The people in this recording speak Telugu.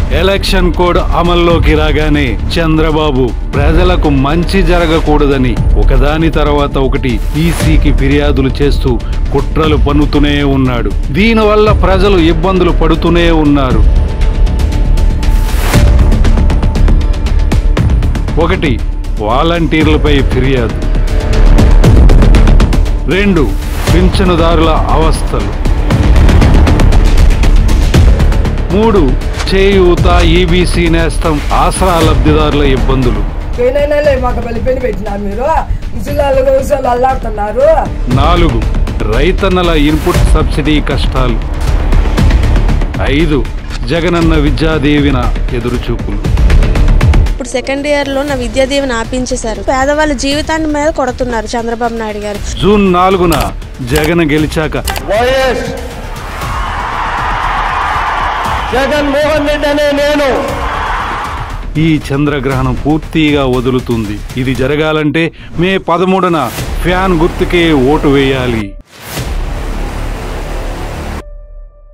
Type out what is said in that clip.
ఎలక్షన్ కోడ్ అమల్లోకి రాగానే చంద్రబాబు ప్రజలకు మంచి జరగకూడదని ఒకదాని తర్వాత ఒకటి ఈసీకి ఫిర్యాదులు చేస్తూ కుట్రలు పన్నుతూనే ఉన్నాడు. దీనివల్ల ప్రజలు ఇబ్బందులు పడుతూనే ఉన్నారు. 1. వాలంటీర్లపై ఫిర్యాదు. 2. పింఛనుదారుల అవస్థలు. 3. చేయూత, ఈబీసీ నేస్తం, ఆసరా లబ్ధిదారుల ఇబ్బందులు. 4. రైతన్నల ఇన్పుట్ సబ్సిడీ కష్టాలు. 5. జగనన్న విద్యాదీవెన ఎదురుచూపులు. ఇప్పుడు సెకండ్ ఇయర్ లో నా విద్యాదీవెన ఆపించేశారు. పేదవాళ్ళ జీవితాన్ని మీద కొడుతున్నారు చంద్రబాబు నాయుడు గారు. జూన్ 4న జగన్ గెలిచాక జగన్మోహన్ రెడ్డి అనే నేను ఈ చంద్రగ్రహణం పూర్తిగా వదులుతుంది. ఇది జరగాలంటే మే 13న ఫ్యాన్ గుర్తుకే ఓటు వేయాలి.